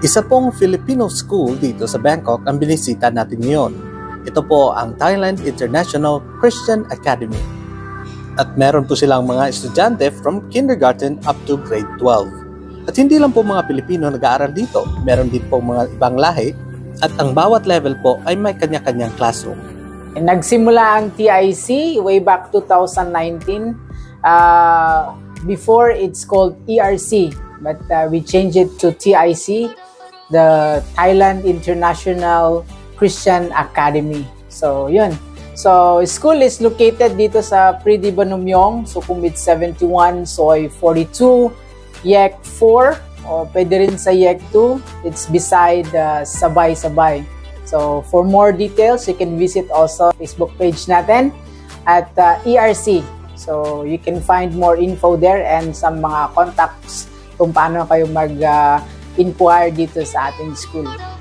Isa pong Filipino school dito sa Bangkok ang binisita natin ngayon. Ito po ang Thailand International Christian Academy. At meron po silang mga estudyante from kindergarten up to grade 12. At hindi lang po mga Pilipino nag-aaral dito, meron din po mga ibang lahi at ang bawat level po ay may kanya-kanyang classroom. Nagsimula ang TIC way back 2019. Before it's called ERC, but we changed it to TIC, the Thailand International Christian Academy. So, yun. So, school is located dito sa Pridi Banumyong, Sukhumvit 71, Soy 42, Yek 4, o pwede rin sa Yek 2. It's beside Sabay-Sabay. So, for more details, you can visit also Facebook page natin at ERC. So, you can find more info there and some mga contacts kung paano kayo mag-inquire dito sa ating school.